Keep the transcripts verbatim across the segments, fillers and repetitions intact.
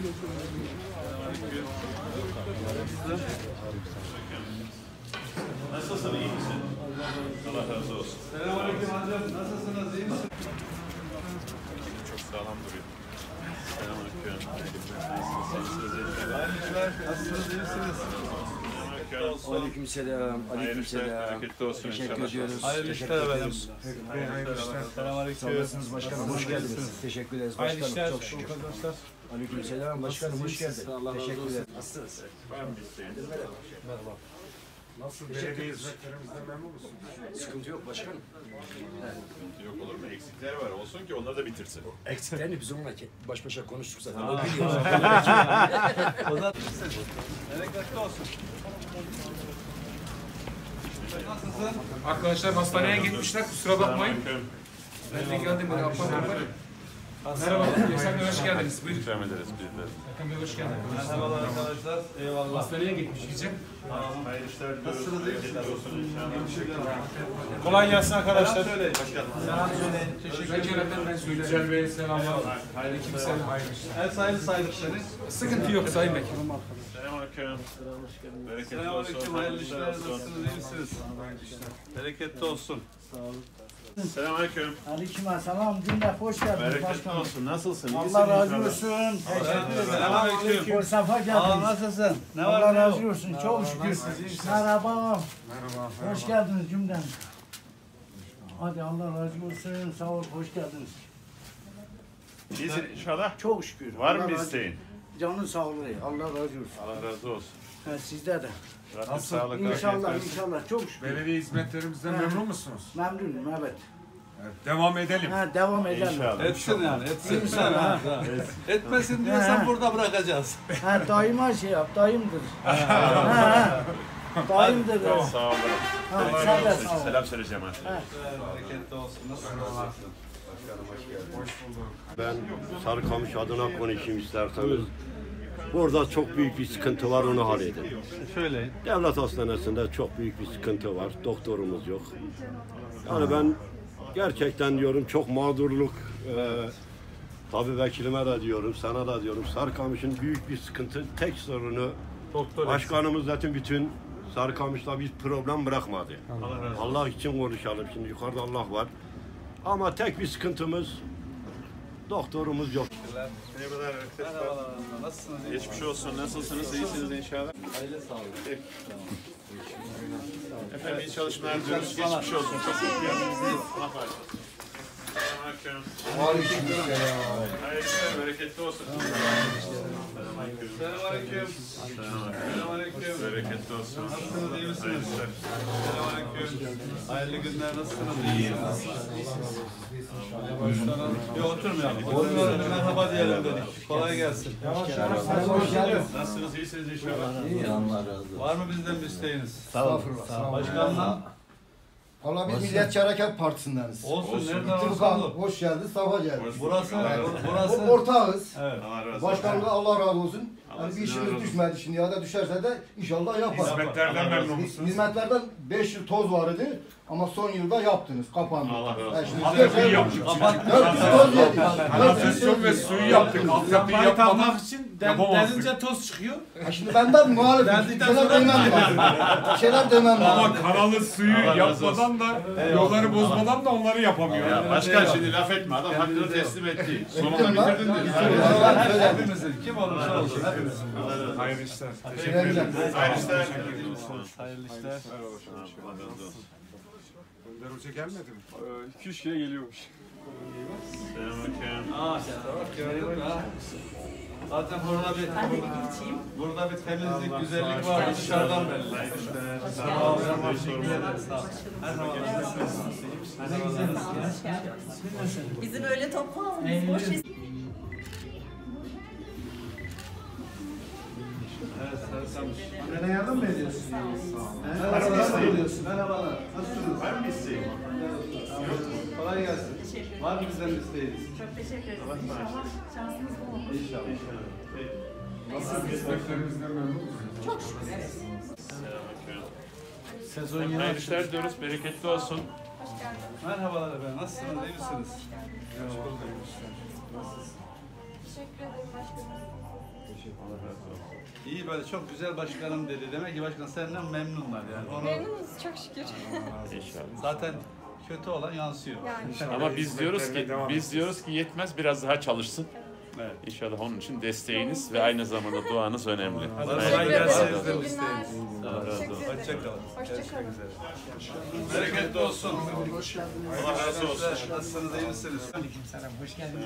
Nasılsın, iyi misin? Allah razı olsun. Selamünaleyküm hocam, nasılsınız, iyi misiniz? Çok sağlam duruyor. Selamünaleyküm. Nasılsınız? Nasılsınız, iyi misiniz? Aleykümselam. Aleykümselam. Bereketli olsun Teşekkür inşallah. ediyoruz. Hayırlı Teşekkür işler ediyoruz. efendim. Hayırlı işler. Selamünaleyküm. Sağ olasınız başkanım. Hoş geldiniz. Teşekkür ederiz başkanım. Çok şükür. Aleykümselam başkanım. Hoş geldin. Teşekkür ederim. Nasılsınız? Var mı isteğin? Merhaba. Nasıl belediye hizmetlerimizden memnun musunuz? Sıkıntı yok başkanım. Yok olur mu? Eksikler var. Olsun ki onları da bitirsin. Eksiklerini biz onunla baş başa konuştuk zaten. O O da bereketli olsun. Nasılsın? Arkadaşlar hastaneye gitmişler, kusura bakmayın. Ben de geldim böyle apar apar. Merhaba, Yaşar Bey hoş geldiniz. Buyurun. İkram ederiz biz de. Hakan Bey hoş geldiniz. Merhabalar arkadaşlar. Eyvallah. Hastaneye gitmiş gideceğim. Hayırlı işler diliyoruz. Nasılsınız, iyi misiniz? Bereketli olsun inşallah. Kolay gelsin arkadaşlar. Selam söyleyin. Selam söyleyin. Teşekkür Ben ederim. Kerem'den ben söyleyeceğim. Güzel Bey selamlar. Aleyküm selam. Hayırlı işler. El sayılı saydık seni. Sıkıntı yok Sayın Bey. Selamünaleyküm. Bereketli olsun. Selamünaleyküm. Hayırlı işler. Nasılsınız, iyi misiniz? Bereketli olsun. Selamünaleyküm. Aleykümselam, cümle hoş geldiniz Bereketli başkanım. olsun. Nasılsın? İyisin Allah razı inşallah. olsun. Teşekkür ederim. Selamünaleyküm. Hoş sefa Aa, geldiniz. nasılsın? Ne var Allah ne yok? razı olsun. Çok şükür. Merhaba. Merhaba. Hoş geldiniz cümlem. Hadi Allah razı olsun. Sağ ol. Hoş geldiniz. İyisin inşallah. Çok şükür. Var Allah mı razı- isteğin? Canın sağlığı. Allah razı olsun. Allah razı olsun. Ha, sizde de. Rabbim sağlık, afiyet İnşallah, versin. inşallah. Çok şükür. Belediye hizmetlerimizden memnun musunuz? Memnunum, evet. Devam edelim. Ha, devam edelim. İnşallah. Etsin yani, etsin. İnşallah. Ha, etmesin diyorsan burada bırakacağız. Ha, daima şey yap, daimdir. ha, ha. Daimdir. Sağ olun. Ha, Bereketli sen de olsun. sağ ol. Selam söyleyeceğim ha. Bereketli olsun. Nasılsınız? Ben Sarıkamış adına konuşayım isterseniz. Burada çok büyük bir sıkıntı var, onu halledin. Söyleyin. Devlet hastanesinde çok büyük bir sıkıntı var, doktorumuz yok. Yani ben gerçekten diyorum çok mağdurluk, e, tabii vekilime de diyorum, sana da diyorum. Sarıkamış'ın büyük bir sıkıntı, tek sorunu, başkanımız zaten bütün Sarıkamış'ta bir problem bırakmadı. Allah, Allah için konuşalım, şimdi yukarıda Allah var. Ama tek bir sıkıntımız, doktorumuz yok. Merhabalar. Merhabalar. Nasılsınız? İyi Geçmiş olsun. Nasılsınız? İyisiniz inşallah. Aile sağlığı. Efendim iyi çalışmalar diliyoruz. Geçmiş olsun. Çok iyi geldiniz. Allah var. Selamünaleyküm. Hayırlı işler, bereketli olsun. Selamünaleyküm. Selamünaleyküm. Selamünaleyküm. Bereketli olsun. Nasılsınız, iyi misiniz? Hayırlı işler. Selamünaleyküm. Hayırlı günler, nasılsınız? İyisiniz. Başkanım. Yok oturmayalım. Oturmayalım, merhaba diyelim dedik. Kolay gelsin. Nasılsınız? İyisiniz inşallah. İyi, Allah razı olsun. Var mı bizden bir isteğiniz? Sağ olun. Başkanla. Valla biz Milliyetçi Hareket Partisi'ndeniz. Olsun, Olsun. nereden olursa İttifak, olur. hoş geldin, safa geldin. Burası, O burası. ortağız. Evet. Allah razı olsun. Başkanlığa Allah razı olsun. Allah Yani bir sizden razı işimiz olsun. düşmedi şimdi ya da düşerse de inşallah yaparız. Hizmetlerden memnun Hiz- musunuz? Hizmetlerden beş yıl toz vardı ama son yılda yaptınız, kapandı. Allah razı olsun. Yani şimdi Altyapıyı dört- yaptık. dört yıl toz yedik. Kanalizasyon ve suyu yaptık. Altyapıyı yapmadan için yapamazdık. toz çıkıyor. Ha şimdi benden muhalefim. Bir Geldikten şeyler sonra- demem lazım. Bir şeyler demem Ama lazım. kanalı suyu Allah razı yapmadan da yolları bozmadan da onları yapamıyor. Ya başkan şimdi laf etme. Adam hakkını teslim etti. Sonunda Bitirdim lan. bitirdin de. Allah söyle. Hepimizin, kim olursa olsun hepimizin. Hayırlı işler. Güle güle. Hayırlı işler. Hayırlı işler. Allah razı olsun. Önder Hoca gelmedi mi? iki üç kere geliyormuş. Selamünaleyküm. Aa, bak gördün mü ha? Zaten burada bir, burada bir temizlik, güzellik var dışarıdan belli. Sağ olun, teşekkür ederim. Sağ olun. Bizi böyle toplu almış, boş es- Evet, sarısamış. Bana yardım mı ediyorsun? Merhabalar, merhabalar. Nasılsınız? Var mı isteğin? Kolay gelsin. Teşekkür ederim. Var mı bizden bir isteğiniz? Çok teşekkür ederim. İnşallah şansımız bol olur. İnşallah. Nasıl hizmetlerimizden memnun musunuz? Çok şükür. Evet. Selamünaleyküm. Sezon yeni Hayırlı açıldı. işler diyoruz. Bereketli olsun. Hoş geldiniz. Merhabalar efendim. Nasılsınız? İyi misiniz? Teşekkür ederim başkanım. İyi böyle çok güzel başkanım dedi. Demek ki başkan senden memnunlar yani. Onu Memnunuz çok şükür. zaten kötü olan yansıyor. Yani. Ama biz diyoruz ki biz diyoruz ki yetmez, biraz daha çalışsın. Evet. İnşallah onun için desteğiniz ve aynı zamanda duanız önemli. Kolay gelsin. İyi günler. Allah razı olsun. Hoşçakalın. Hoşçakalın. Bereketli olsun. Allah razı olsun. Nasılsınız, iyi misiniz? Hoş geldiniz.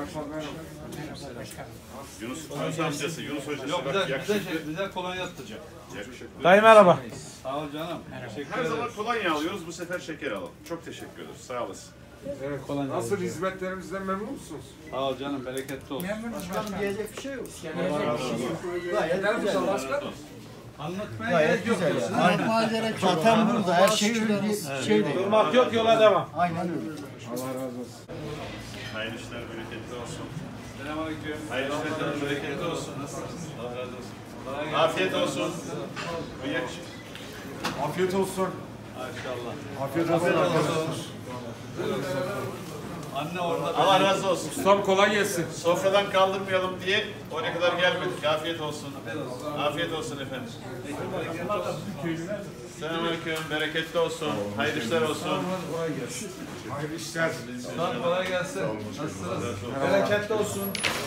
Yunus, Yunus amcası, Yunus hocası. Yok Bak, güzel, güzel, yakışıklı. şey, güzel kolonya atacak. Yakışıklı. Dayı merhaba. Sağ ol canım. Teşekkür Her ederim. zaman kolonya alıyoruz, bu sefer şeker alalım. Çok teşekkür ederiz, sağ olasın. Evet, kolonya. Nasıl hizmetlerimizden memnun musunuz? Sağ ol canım, bereketli olsun. Başkanım diyecek bir şey yok. Gider misin başkan? Anlatmaya gerek yok diyorsun. Anlatmaya gerek yok. Zaten burada her şey bir şey değil. Durmak yok, yola devam. Aynen öyle. Allah razı olsun. Hayırlı işler, bereketli olsun. Selamünaleyküm. Hayırlı işler, bereketli olsun. Nasılsınız? Allah razı olsun. Kolay gelsin. Afiyet olsun. Bu yakışık. Afiyet olsun. Maşallah. Afiyet olsun. Afiyet olsun. Anne orada. Allah razı olsun. Ustam kolay gelsin. Sofradan kaldırmayalım diye oraya kadar gelmedik. Afiyet olsun. Afiyet olsun efendim. Selamünaleyküm, bereketli olsun. Hayırlı işler olsun. Hayırlı işler. Ustam kolay gelsin. Nasılsınız? Bereketli olsun.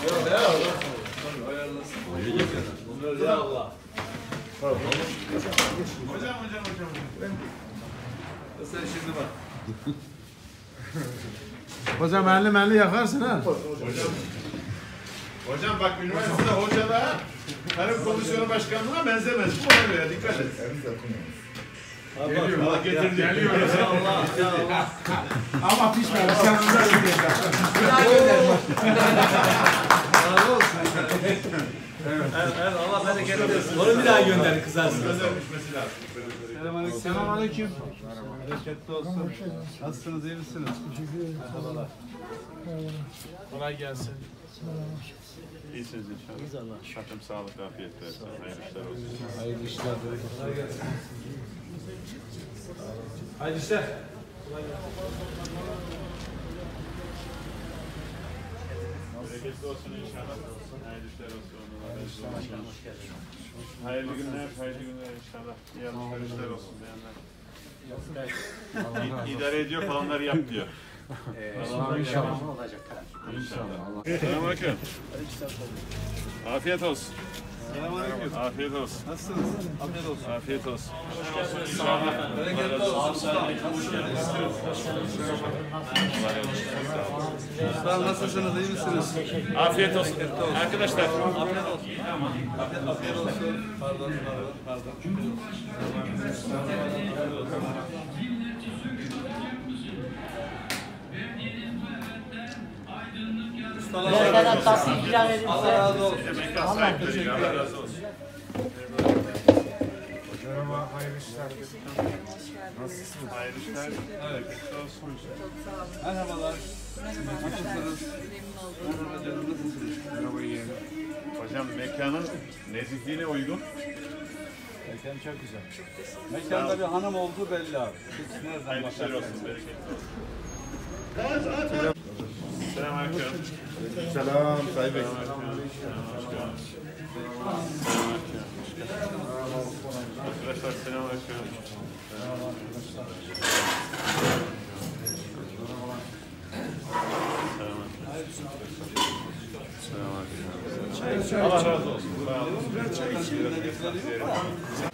Hocam, hocam, hocam. Sen şimdi bak. Hocam elli melli yakarsın ha. Hocam bak, üniversitede hocalığa tarım komisyonu başkanlığına benzemez. Bu ona göre dikkat et. Geliyor. Allah getirdi. Geliyor. Allah Allah. Ama pişmemiş. Yanında gideceğim. Razı olsun. Evet, evet, Allah bereketli versin. Onu bir daha gönderin kızarsın. Özelleşmesi lazım. Selamünaleyküm. Selamünaleyküm. Bereketli olsun. Nasılsınız, iyi misiniz? Merhabalar. Kolay gelsin. İyisiniz inşallah. Hakkım sağlık, afiyet versin. Hayırlı işler olsun. Hayırlı işler. Hayırlı işler. Bereketli olsun inşallah. Hayırlı işler olsun. Hayırlı günler, hayırlı günler inşallah. İyi alışverişler olsun diyenler. İ- İdare ediyor, falanları yap diyor. İnşallah. İnşallah. Selamünaleyküm. Afiyet olsun. Selamünaleyküm. Afiyet olsun. Nasılsınız? Afiyet olsun. Afiyet olsun. Bereketli olsun. Ustam nasılsınız, iyi misiniz? Afiyet olsun. Arkadaşlar. Afiyet olsun. Afiyet, afiyet olsun. Pardon, pardon, pardon. Nereden tatlı ikram edin. Allah razı olsun. Allah sahipleri. Allah razı olsun. Merhaba. Hayırlı işler. Nasılsınız? Hayırlı işler. Bereketli olsun. Merhabalar. Nasılsınız? Merhaba canım, nasılsınız? Merhaba yeğenim. Hocam mekanın nezihliğine uygun. Mekan çok güzel. Mekanda bir hanım olduğu belli abi. Hiç nereden Hayırlı işler bakarsan. olsun. Bereketli olsun. Selamünaleyküm. Selam Sayın Bey. Arkadaşlar selamünaleyküm. Selamünaleyküm. Allah razı olsun. Sağ olun.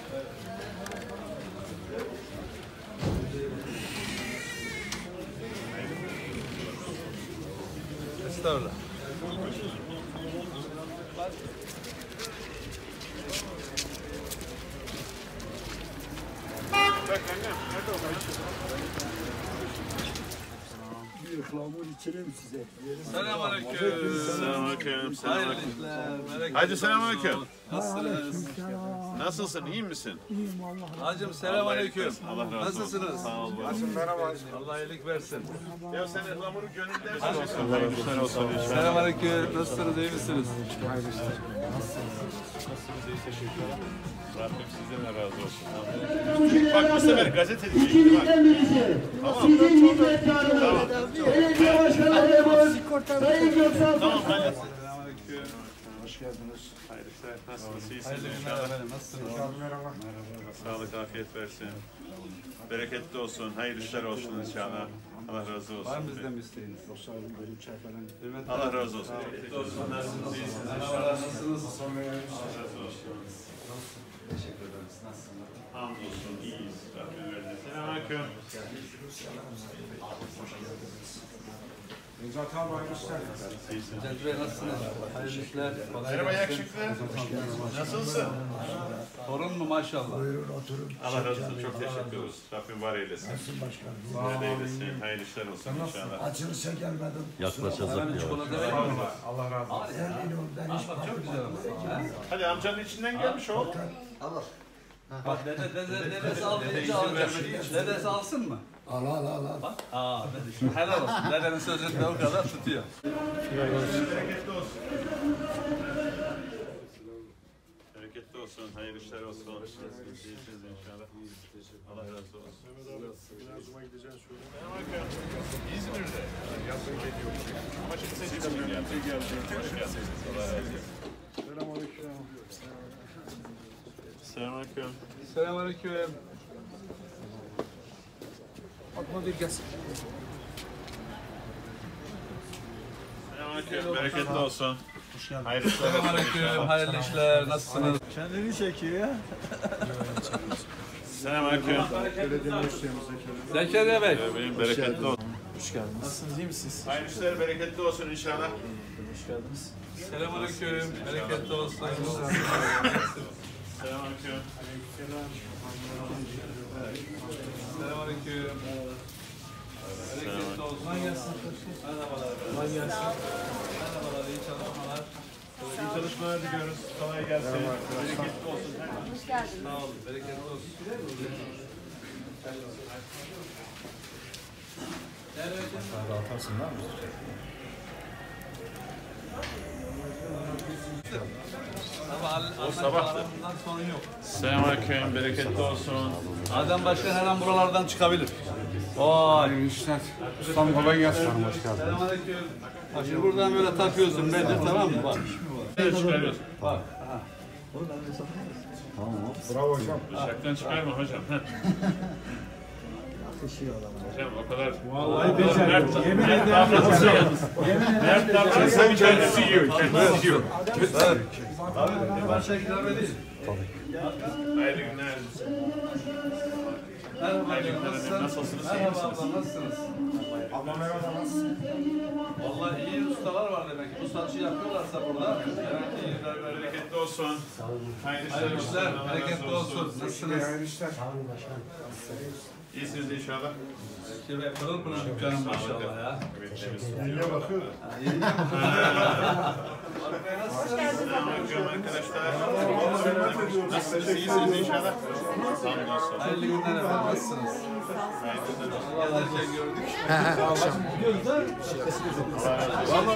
Estağfurullah. Selamünaleyküm. Selamünaleyküm. Hayırlı Selamünaleyküm. işler. bereketli Hacı olsun. selamünaleyküm. Nasılsınız? Nasılsın? İyi misin? Hacım selamünaleyküm. Allah razı olsun. Nasılsınız? Sağ ol. Merhaba. Allah iyilik versin. Ya sen ıhlamuru gönülden olsun. Hayırlı işler olsun. Selamünaleyküm. Nasılsınız? İyi misiniz? Rabbim sizden de razı olsun. Bak bu sefer gazete diyecekti bak. Tamam. Tamam. Tamam. Tamam. Selamünaleyküm. Hoş geldiniz. Hayırlı işler. Nasılsınız? İyisiniz Hayırlı günler inşallah. efendim. Nasılsınız? Merhaba. Sağlık, afiyet versin. Bereketli olsun. Hayırlı işler olsun inşallah. Allah razı olsun. Var mı bizden bir isteğiniz? Sağ olun, benim çay falan. Allah razı olsun. Bereketli olsun. Nasılsınız? İyisiniz inşallah. Merhabalar, nasılsınız? Allah razı olsun. Teşekkür ederiz. Nasılsınız? Hamdolsun. İyiyiz. Rabbim verdi. Selamünaleyküm. Necat abi hayırlı işler. Necdet Bey nasılsınız? Hayırlı işler. Kolay Merhaba gelsin. yakışıklı. Nasılsın? Torun mu maşallah? Buyurun oturun. Allah razı olsun. Çok teşekkür ederiz. Rabbim var eylesin. Nasılsın başkanım? Sizlere de eylesin. Hayırlı işler olsun inşallah. Açılışa gelmedim. Hemen çikolata verin. Allah razı olsun. Emin ol ben hiç Bak çok güzel ama. Hadi amcanın içinden gelmiş oğlum. Bak dede, dede, dedesi al deyince alacak. Dedesi alsın mı? al al al al. Bak. Aa, dede. Helal olsun. Dedenin sözünde o kadar tutuyor. Bereketli olsun. Bereketli olsun. Hayırlı işler olsun. İyisiniz inşallah. Allah razı olsun. Birazcıma gideceğiz şöyle. İzmir'de. Yazın geliyor. Ama şimdi seçim geldi. Hoş geldiniz. Allah razı olsun. Selamünaleyküm. Selamünaleyküm. Selamünaleyküm. Fatma bir gelsin. Selamünaleyküm. Bereketli olsun. Hayırlı işler olsun. Selamünaleyküm. Hayırlı işler. Nasılsınız? Kendini çekiyor ya. Selamünaleyküm. Belediye meclisimiz Zekeriya. Zekeriya Bey. Benim bereketli olsun. Hoş geldiniz. Nasılsınız, iyi misiniz? Hayırlı işler bereketli olsun inşallah. Hoş geldiniz. Selamünaleyküm. Bereketli olsun. Selamünaleyküm. Selamünaleyküm. Bereketli olsun. Kolay gelsin. Merhabalar. Kolay gelsin. Merhabalar. İyi çalışmalar. İyi çalışmalar diliyoruz. Kolay gelsin. Bereketli olsun. Hoş geldiniz. Sağ olun. Bereketli olsun. O sabahtı. Sorun yok. Selamünaleyküm. Bereketli olsun. Adem Başkan her an buralardan çıkabilir. Hayırlı işler. Ustam kolay gelsin. Hoş geldin. Selamünaleyküm. Bak şimdi buradan böyle takıyorsun bence, tamam mı? Bak. Evet, çıkarıyorsun. Bak. Bravo hocam. Bıçaktan çıkarma hocam. Hocam o kadar... Vallahi beceriyorum. Yemin ederim beceriyorum. Mert davranırsa kendisi yiyor. Kendisi yiyor. Tabii. Başka ikram edeyim. Hayırlı günler. Merhaba. Hayırlı günler. Nasılsın? Nasılsınız? İyi Merhaba misiniz? abla, nasılsınız? Abla merhaba nasılsın? Vallahi iyi ustalar var demek ki. Bu saçı yapıyorlarsa burada. Evet, iyi. Böyle Bereketli olsun. Hayırlı hayırlı olsun. işler, Allah razı bereketli olsun. Nasılsınız? Hayırlı işler. İyisiniz inşallah. Şöyle yapalım mı dükkanım maşallah ya. Evet, temiz. Yenge bakıyor. Hoş geldiniz. Selamünaleyküm arkadaşlar. Nasılsınız? İyisiniz inşallah. Hamdolsun. Hayırlı günler efendim. Nasılsınız? Hayırlı günler olsun. Gelirken gördük. Allah razı olsun.